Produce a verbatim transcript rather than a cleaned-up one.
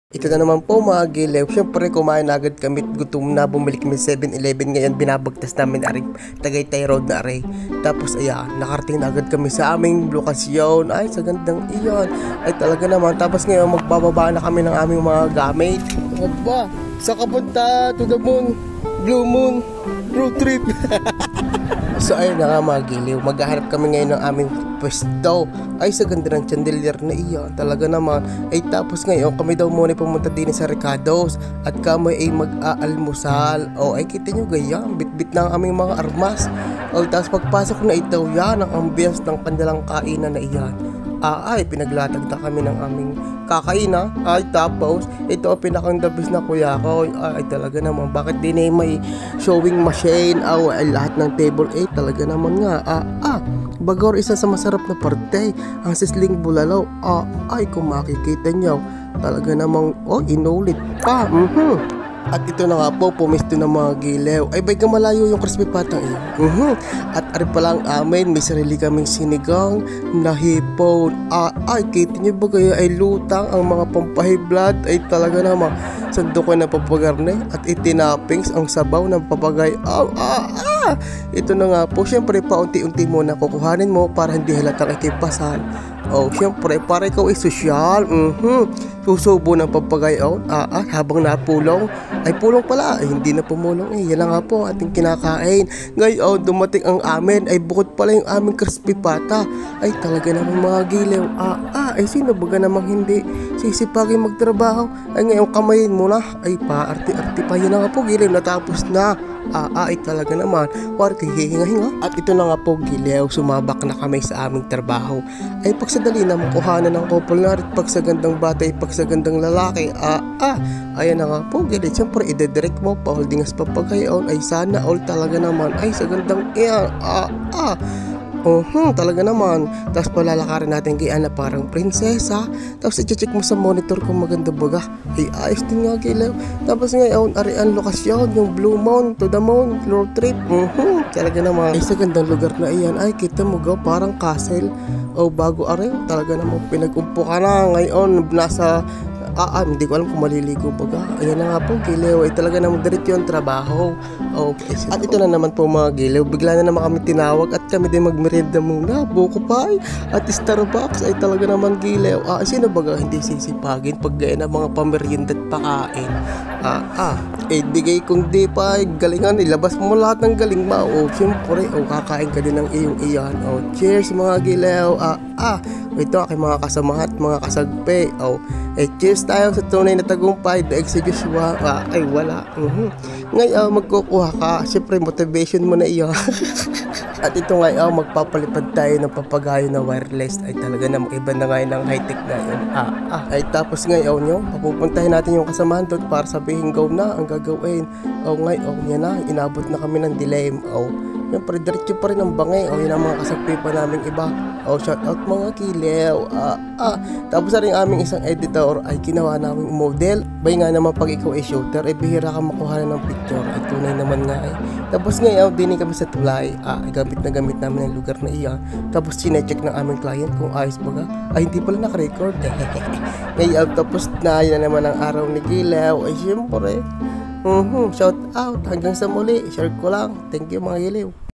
Ito na naman po mga gilew. Siyempre kumain na agad kami. Gutom na. Bumili kami seven eleven. Ngayon binabagtas namin aring Tagaytay Road na aray. Tapos ayan, nakarating na agad kami sa aming lokasyon. Ay, sa gandang iyon. Ay talaga naman. Tapos ngayon magbababa na kami ng aming mga gamit. Aba, sa kapunta to the moon, blue moon, road trip. So ayun na nga mga giliw, maghahanap kami ngayon ng aming pwesto. Ay sa ganda ng chandelier na iyan, talaga naman. Ay tapos ngayon kami daw muna pumunta din sa Ricardo's at kami ay mag-aalmusal. O ay kita nyo gayang, bit-bit na ang aming mga armas. O tapos pagpasok na ito, yan ang ambience ng kanilang kainan na iyan. Ah, ay pinaglatag na kami ng aming kakainan. Ay tapos ito ang pinakang the best na kuya ko. Ay, ay talaga naman, bakit din eh may showing machine? Oh, ay lahat ng table eh talaga naman nga. Ah, ah Bagor, isa sa masarap na parte ang sisling bulalaw. Ah, ay kung makikita nyo, talaga namang oh inulit pa. Mhm. At ito na nga po, pumisto ng mga gilew. Ay bay malayo yung crispy patang iyon. Uh-huh. At ari pa lang amin, may sarili kaming sinigang na hipon. Ah, ay, kita nyo ba kaya ay lutang ang mga pampahiblad? Ay talaga naman, sando ko na papagarne at itinapings ang sabaw ng papagay. Ah, ah, ah. Ito na nga po, syempre paunti-unti muna kukuhanin mo para hindi halatang ikipasan. Oh, syempre, para ikaw ay sosyal. Mhm. Susubo ng papagayon. Ah, ah, habang napulong, ay pulong pala. Ay, hindi na pumulong eh. Yan lang nga po ating kinakain. Ngayon, dumating ang amin. Ay, bukod pala yung aming crispy pata. Ay, talaga namang mga gilew. Ah, ah, ay sino baga namang hindi sisipagin magtrabaho. Ay, ngayon kamayin mo na. Ay, paarti-arti pa. Yan na nga po, gilew. Natapos na. Ah, ah, ay talaga naman. Huwag hihinga-hinga. At ito na nga po, gilew. Sumabak na kami sa aming trabaho. Ay, pagsadali na makuhanan ng couple na rin. Pag sa gandang bata, ay pag sa gandang lalaki. Ah, ah, ayan na nga po, gilew. Siyempre, idedirect mo pa. Holding as papagayon. Ay, sana all talaga naman. Ay, sa gandang iyan. Ah, ah. Uh-huh, talaga naman. Tapos palalakarin natin kay Ana parang prinsesa. Tapos i-check mo sa monitor kung maganda baga. Ay ayos din nga gilew. Tapos ngayon ari ang lokasyon, yung Blue Moon to the Moon road trip. Uh-huh, talaga naman. Ay sa gandang lugar na iyan. Ay kita mo ga parang castle. O bago ari talaga naman pinag-umpo ka na. Ngayon nasa Ah, ah, hindi ko alam kung maliligo baga. Ayan na nga po, gilew. Ay talaga naman diretso yung trabaho. Okay. At ito na naman po mga gilew. Bigla na naman kami tinawag at kami din magmerienda muna. Buko pie at Starbucks. Ay talaga naman gilew. Ah, sino baga hindi sisipagin pag gaya ng mga pamerienda at pakain? Ah, ah. Eh, bigay kong di pa. Galingan, ilabas mo lahat ng galing mo. O, siyempre, o, kakain ka din ng iyong iyan. O, cheers mga gilew. Ah, ah. Ito aking mga kasamahan at mga kasagpe. O, eh, cheers tayo sa tunay na tagumpay. Daig si Joshua. Ah, ay, wala. Uh-huh. Ngayon, magkukuha ka. Siyempre, motivation mo na iyan. At ito ngayon, magpapalipad tayo ng papagayo na wireless. Ay talaga namang iba na ngayon ng high-tech ngayon. Ah, ah. Ay tapos ngayon nyo, papupuntahin natin yung kasamahan doon para sabihin go na ang gagawin. O ngayon, yan na, inabot na kami ng dilemma. O, yung diretso pa rin ang bangay. O, yun ang mga kasagpi pa namin iba. O, shout out mga kilew. Ah, ah. Tapos na rin aming isang editor ay ginawa naming model. Bay nga naman pag ikaw ay shooter, ay bihira ka makuha ng picture. Ay tunay naman nga eh. Tapos ngayon, din kami sa tulay. Ah, gamit na gamit namin ang lugar na iyan. Tapos sinecheck ng aming client kung ayos baga. Ay, hindi pala nakarecord. Ngayon, tapos na yun na naman ang araw ni Gilew. Ay, siyempre. Uh-huh, shout out. Hanggang sa muli. Share ko lang. Thank you mga Gilew.